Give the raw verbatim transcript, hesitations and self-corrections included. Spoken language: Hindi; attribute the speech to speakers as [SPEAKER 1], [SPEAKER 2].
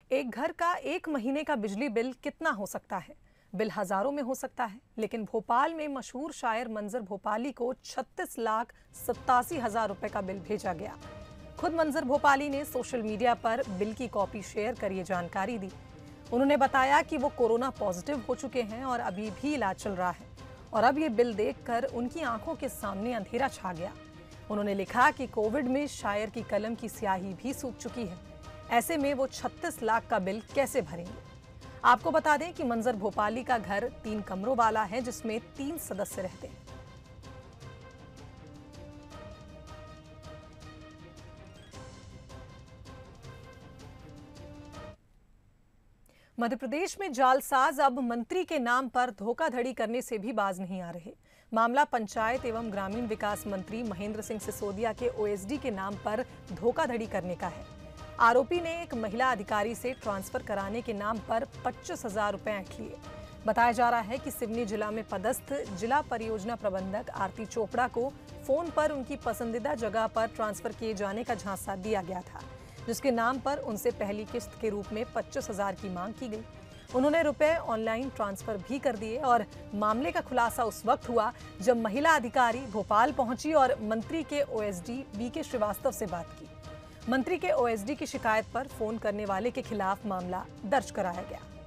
[SPEAKER 1] एक घर का एक महीने का बिजली बिल कितना हो सकता है? बिल हजारों में हो सकता है, लेकिन भोपाल में मशहूर शायर मंजर भोपाली को छत्तीस लाख सत्तासी हजार रुपए का बिल भेजा गया। खुद मंजर भोपाली ने सोशल मीडिया पर बिल की कॉपी शेयर कर ये जानकारी दी। उन्होंने बताया कि वो कोरोना पॉजिटिव हो चुके हैं और अभी भी इलाज चल रहा है और अब ये बिल देखकर उनकी आंखों के सामने अंधेरा छा गया। उन्होंने लिखा कि कोविड में शायर की कलम की स्याही भी सूख चुकी है, ऐसे में वो छत्तीस लाख का बिल कैसे भरेंगे। आपको बता दें कि मंजर भोपाली का घर तीन कमरों वाला है, जिसमें तीन सदस्य रहते हैं। मध्य प्रदेश में जालसाज अब मंत्री के नाम पर धोखाधड़ी करने से भी बाज नहीं आ रहे। मामला पंचायत एवं ग्रामीण विकास मंत्री महेंद्र सिंह सिसोदिया के ओएसडी के नाम पर धोखाधड़ी करने का है। आरोपी ने एक महिला अधिकारी से ट्रांसफर कराने के नाम पर पच्चीस हजार रुपए ऐंठ लिए। बताया जा रहा है कि सिवनी जिला में पदस्थ जिला परियोजना प्रबंधक आरती चोपड़ा को फोन पर उनकी पसंदीदा जगह पर ट्रांसफर किए जाने का झांसा दिया गया था, जिसके नाम पर उनसे पहली किस्त के रूप में पच्चीस हजार की मांग की गई। उन्होंने रुपए ऑनलाइन ट्रांसफर भी कर दिए और मामले का खुलासा उस वक्त हुआ जब महिला अधिकारी भोपाल पहुंची और मंत्री के ओएसडी बी के श्रीवास्तव से बात की। मंत्री के ओएसडी की शिकायत पर फोन करने वाले के खिलाफ मामला दर्ज कराया गया।